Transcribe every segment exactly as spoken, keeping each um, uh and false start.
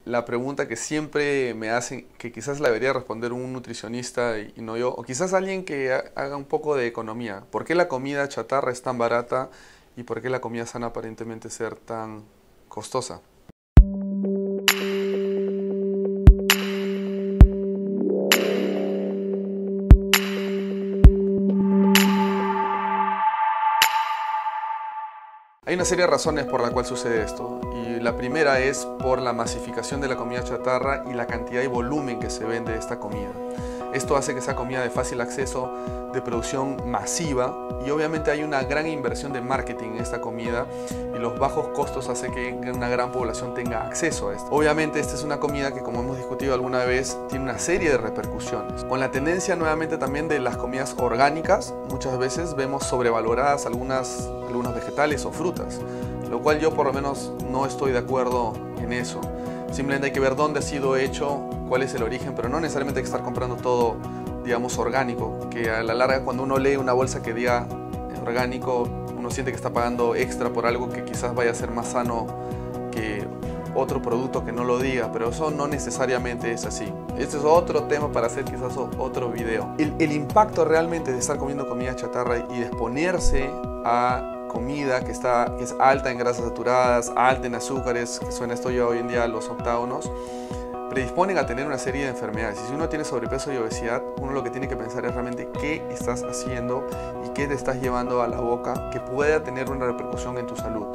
la pregunta que siempre me hacen, que quizás la debería responder un nutricionista y no yo, o quizás alguien que haga un poco de economía. ¿Por qué la comida chatarra es tan barata y por qué la comida sana aparentemente ser tan costosa? Hay una serie de razones por la cual sucede esto, y la primera es por la masificación de la comida chatarra y la cantidad y volumen que se vende de esta comida. Esto hace que sea comida de fácil acceso, de producción masiva, y obviamente hay una gran inversión de marketing en esta comida y los bajos costos hacen que una gran población tenga acceso a esto. Obviamente esta es una comida que, como hemos discutido alguna vez, tiene una serie de repercusiones. Con la tendencia nuevamente también de las comidas orgánicas, muchas veces vemos sobrevaloradas algunas, algunos vegetales o frutas, lo cual yo por lo menos no estoy de acuerdo en eso. Simplemente hay que ver dónde ha sido hecho, cuál es el origen, pero no necesariamente hay que estar comprando todo, digamos, orgánico, que a la larga cuando uno lee una bolsa que diga orgánico, uno siente que está pagando extra por algo que quizás vaya a ser más sano que otro producto que no lo diga, pero eso no necesariamente es así. Este es otro tema para hacer quizás otro video. El, el impacto realmente de estar comiendo comida chatarra y de exponerse a comida que, está, que es alta en grasas saturadas, alta en azúcares, que suena esto ya hoy en día los octágonos, predisponen a tener una serie de enfermedades. Y si uno tiene sobrepeso y obesidad, uno lo que tiene que pensar es realmente qué estás haciendo y qué te estás llevando a la boca que pueda tener una repercusión en tu salud.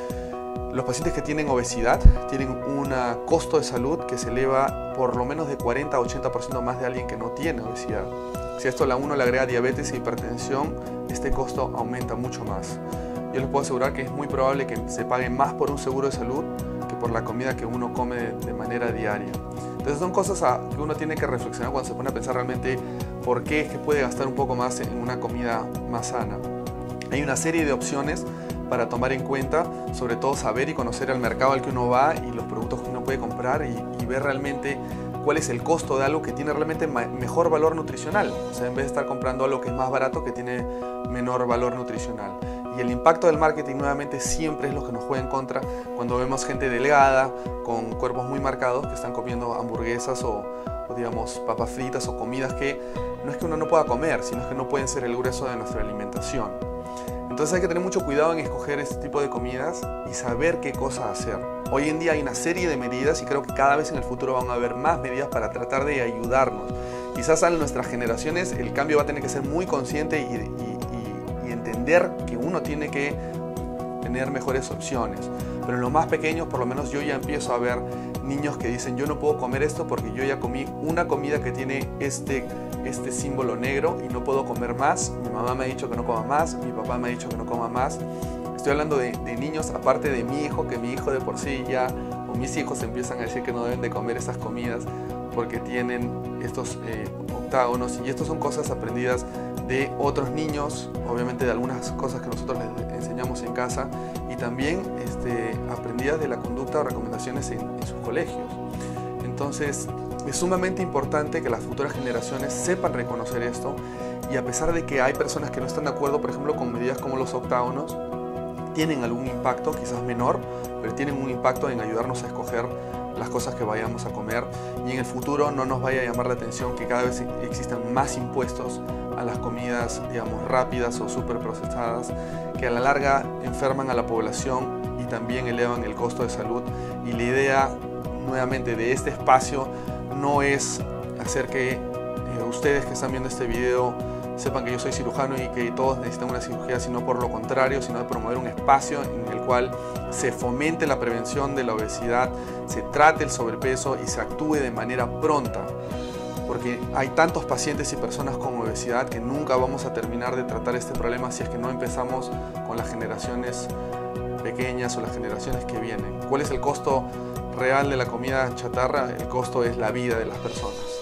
Los pacientes que tienen obesidad tienen un costo de salud que se eleva por lo menos de cuarenta a ochenta por ciento más de alguien que no tiene obesidad. Si a esto a uno le agrega diabetes e hipertensión, este costo aumenta mucho más. Yo les puedo asegurar que es muy probable que se pague más por un seguro de salud que por la comida que uno come de manera diaria. Entonces son cosas a, que uno tiene que reflexionar cuando se pone a pensar realmente por qué es que puede gastar un poco más en una comida más sana. Hay una serie de opciones para tomar en cuenta, sobre todo saber y conocer el mercado al que uno va y los productos que uno puede comprar y, y ver realmente cuál es el costo de algo que tiene realmente mejor valor nutricional. O sea, en vez de estar comprando algo que es más barato, que tiene menor valor nutricional. Y el impacto del marketing nuevamente siempre es lo que nos juega en contra cuando vemos gente delgada, con cuerpos muy marcados, que están comiendo hamburguesas o, o digamos papas fritas o comidas que no es que uno no pueda comer, sino que no pueden ser el grueso de nuestra alimentación. Entonces hay que tener mucho cuidado en escoger este tipo de comidas y saber qué cosa hacer. Hoy en día hay una serie de medidas y creo que cada vez en el futuro van a haber más medidas para tratar de ayudarnos. Quizás a nuestras generaciones el cambio va a tener que ser muy consciente y, y, y, y entender que uno tiene que tener mejores opciones. Pero en los más pequeños, por lo menos yo ya empiezo a ver niños que dicen yo no puedo comer esto porque yo ya comí una comida que tiene este, este símbolo negro y no puedo comer más. Mi mamá me ha dicho que no coma más, mi papá me ha dicho que no coma más. Estoy hablando de, de niños, aparte de mi hijo, que mi hijo de por sí ya, o mis hijos empiezan a decir que no deben de comer esas comidas porque tienen estos eh, octágonos, y estos son cosas aprendidas de otros niños, obviamente de algunas cosas que nosotros les enseñamos en casa y también este, aprendidas de la conducta o recomendaciones en, en sus colegios. Entonces es sumamente importante que las futuras generaciones sepan reconocer esto, y a pesar de que hay personas que no están de acuerdo, por ejemplo, con medidas como los octágonos, tienen algún impacto, quizás menor, pero tienen un impacto en ayudarnos a escoger las cosas que vayamos a comer, y en el futuro no nos vaya a llamar la atención que cada vez existan más impuestos a las comidas, digamos, rápidas o súper procesadas, que a la larga enferman a la población y también elevan el costo de salud. Y la idea, nuevamente, de este espacio no es hacer que eh, ustedes que están viendo este video sepan que yo soy cirujano y que todos necesitan una cirugía, sino por lo contrario, sino de promover un espacio en el cual se fomente la prevención de la obesidad, se trate el sobrepeso y se actúe de manera pronta. Porque hay tantos pacientes y personas con obesidad que nunca vamos a terminar de tratar este problema si es que no empezamos con las generaciones pequeñas o las generaciones que vienen. ¿Cuál es el costo real de la comida chatarra? El costo es la vida de las personas.